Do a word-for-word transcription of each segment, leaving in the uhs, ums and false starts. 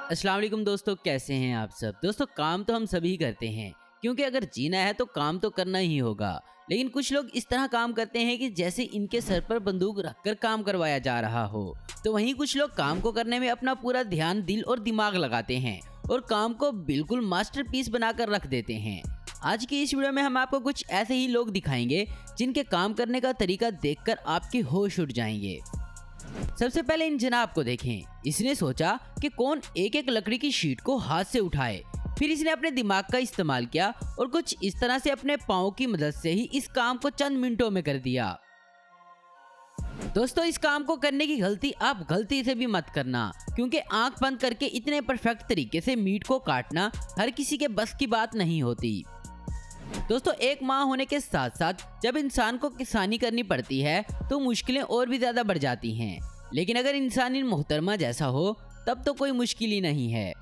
अस्सलाम वालेकुम दोस्तों, कैसे हैं आप सब। दोस्तों काम तो हम सभी करते हैं क्योंकि अगर जीना है तो काम तो करना ही होगा। लेकिन कुछ लोग इस तरह काम करते हैं कि जैसे इनके सर पर बंदूक रखकर काम करवाया जा रहा हो। तो वहीं कुछ लोग काम को करने में अपना पूरा ध्यान, दिल और दिमाग लगाते हैं और काम को बिल्कुल मास्टरपीस बनाकर रख देते हैं। आज की इस वीडियो में हम आपको कुछ ऐसे ही लोग दिखाएंगे जिनके काम करने का तरीका देखकर आपके होश उड़ जाएंगे। सबसे पहले इन जनाब को देखें। इसने सोचा कि कौन एक एक लकड़ी की शीट को हाथ से उठाए। फिर इसने अपने दिमाग का इस्तेमाल किया और कुछ इस तरह से अपने पाँव की मदद से ही इस काम को चंद मिनटों में कर दिया। दोस्तों इस काम को करने की गलती आप गलती से भी मत करना, क्योंकि आंख बंद करके इतने परफेक्ट तरीके से मीट को काटना हर किसी के बस की बात नहीं होती। दोस्तों एक माँ होने के साथ साथ जब इंसान को किसानी करनी पड़ती है तो मुश्किलें और भी ज्यादा बढ़ जाती हैं। लेकिन अगर इंसान इन मोहतरमा जैसा हो तब तो कोई मुश्किल ही नहीं है।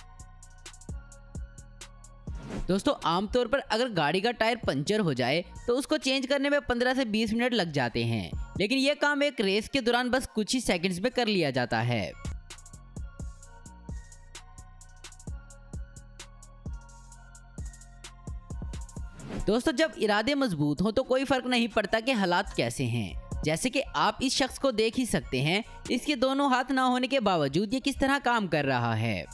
दोस्तों आमतौर पर अगर गाड़ी का टायर पंचर हो जाए तो उसको चेंज करने में पंद्रह से बीस मिनट लग जाते हैं, लेकिन यह काम एक रेस के दौरान बस कुछ ही सेकंड्स में कर लिया जाता है। दोस्तों जब इरादे मजबूत हो तो कोई फर्क नहीं पड़ता कि हालात कैसे हैं। जैसे कि आप इस शख्स को देख ही सकते हैं, इसके दोनों हाथ ना होने के बावजूद ये किस तरह काम कर रहा है।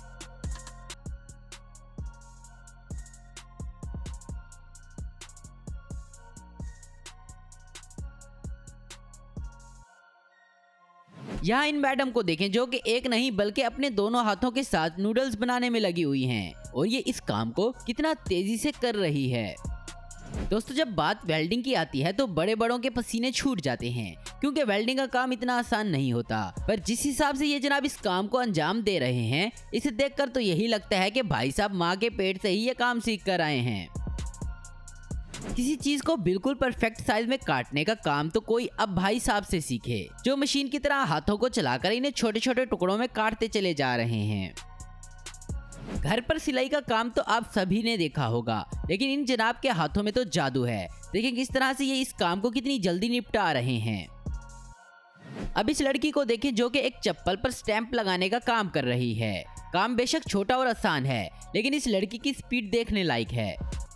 यहाँ इन मैडम को देखें जो कि एक नहीं बल्कि अपने दोनों हाथों के साथ नूडल्स बनाने में लगी हुई हैं और ये इस काम को कितना तेजी से कर रही है। दोस्तों जब बात वेल्डिंग की आती है तो बड़े बड़ों के पसीने छूट जाते हैं, क्योंकि वेल्डिंग का काम इतना आसान नहीं होता। पर जिस हिसाब से ये जनाब इस काम को अंजाम दे रहे हैं, इसे देखकर तो यही लगता है कि भाई साहब माँ के पेट से ही ये काम सीख कर आए हैं। किसी चीज को बिल्कुल परफेक्ट साइज में काटने का काम तो कोई अब भाई साहब से सीखे, जो मशीन की तरह हाथों को चलाकर इन्हें छोटे छोटे टुकड़ों में काटते चले जा रहे हैं। घर पर सिलाई का काम तो आप सभी ने देखा होगा, लेकिन इन जनाब के हाथों में तो जादू है। देखिए किस तरह से ये इस काम को कितनी जल्दी निपटा रहे हैं। अब इस लड़की को देखें जो कि एक चप्पल पर स्टैंप लगाने का काम कर रही है। काम बेशक छोटा और आसान है, लेकिन इस लड़की की स्पीड देखने लायक है।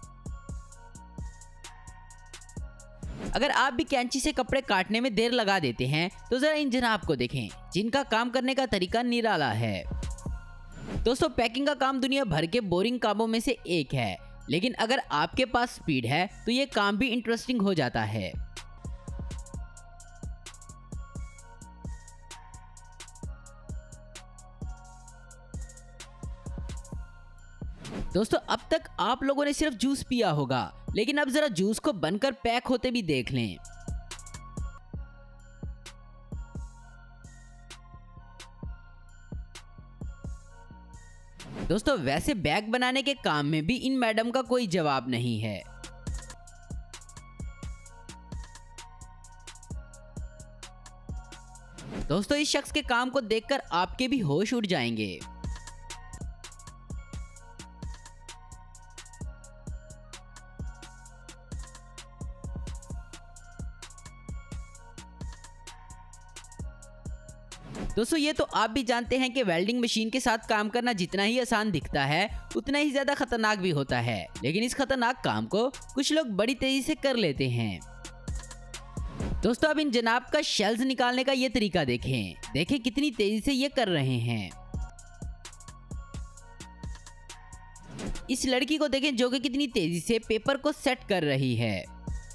अगर आप भी कैंची से कपड़े काटने में देर लगा देते हैं तो जरा इन जनाब को देखें जिनका काम करने का तरीका निराला है। दोस्तों पैकिंग का काम दुनिया भर के बोरिंग कामों में से एक है, लेकिन अगर आपके पास स्पीड है तो ये काम भी इंटरेस्टिंग हो जाता है। दोस्तों अब तक आप लोगों ने सिर्फ जूस पिया होगा, लेकिन अब जरा जूस को बनकर पैक होते भी देख लें। दोस्तों वैसे बैग बनाने के काम में भी इन मैडम का कोई जवाब नहीं है। दोस्तों इस शख्स के काम को देखकर आपके भी होश उड़ जाएंगे। दोस्तों ये तो आप भी जानते हैं कि वेल्डिंग मशीन के साथ काम करना जितना ही आसान दिखता है उतना ही ज्यादा खतरनाक भी होता है, लेकिन इस खतरनाक काम को कुछ लोग बड़ी तेजी से कर लेते हैं। दोस्तों अब इन जनाब का शेल्स निकालने का ये तरीका देखें। देखें कितनी तेजी से ये कर रहे हैं। इस लड़की को देखें जो कि कितनी तेजी से पेपर को सेट कर रही है।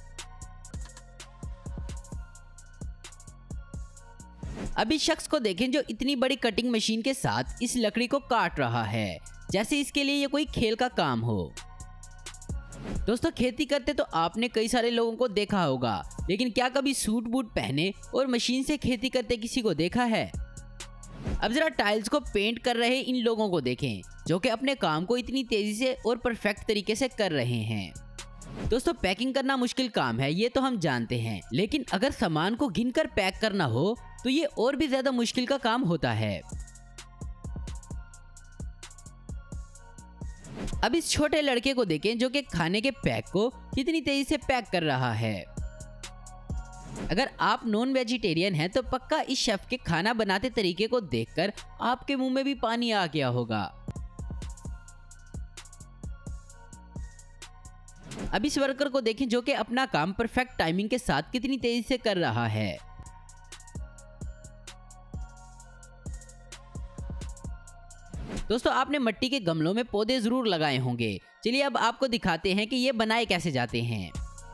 अब इस शख्स को देखें जो इतनी बड़ी कटिंग मशीन के साथ इस लकड़ी को काट रहा है, जैसे इसके लिए ये कोई खेल का काम हो। दोस्तों खेती करते तो आपने कई सारे लोगों को देखा होगा, लेकिन क्या कभी सूट बूट पहने और मशीन से खेती करते किसी को देखा है? अब जरा टाइल्स को पेंट कर रहे इन लोगों को देखें जो कि अपने काम को इतनी तेजी से और परफेक्ट तरीके से कर रहे हैं। दोस्तों पैकिंग करना मुश्किल काम है, ये तो हम जानते हैं, लेकिन अगर सामान को गिनकर पैक करना हो तो ये और भी ज्यादा मुश्किल का काम होता है। अब इस छोटे लड़के को देखें जो कि खाने के पैक को कितनी तेजी से पैक कर रहा है। अगर आप नॉन वेजिटेरियन हैं तो पक्का इस शेफ के खाना बनाते तरीके को देखकर आपके मुंह में भी पानी आ गया होगा। अब इस वर्कर को देखें जो कि अपना काम परफेक्ट टाइमिंग के साथ कितनी तेजी से कर रहा है। दोस्तों आपने मिट्टी के गमलों में पौधे जरूर लगाए होंगे। चलिए अब आपको दिखाते हैं कि ये बनाए कैसे जाते हैं।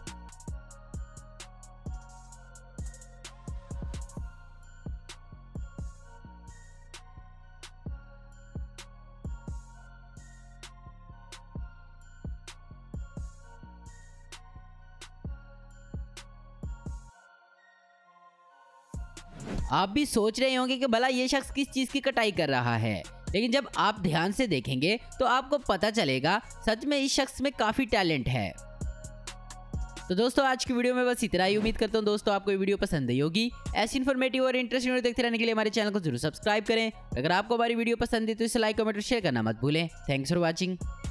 आप भी सोच रहे होंगे कि भला ये शख्स किस चीज की कटाई कर रहा है, लेकिन जब आप ध्यान से देखेंगे तो आपको पता चलेगा सच में इस शख्स में काफी टैलेंट है। तो दोस्तों आज की वीडियो में बस इतना ही। उम्मीद करता हूँ दोस्तों आपको ये वीडियो पसंद आई होगी। ऐसी इन्फॉर्मेटिव और इंटरेस्टिंग वीडियो देखते रहने के लिए हमारे चैनल को जरूर सब्सक्राइब करें। अगर आपको हमारी वीडियो पसंद है तो इसे लाइक कमेंट और शेयर करना मत भूलें। Thanks for watching.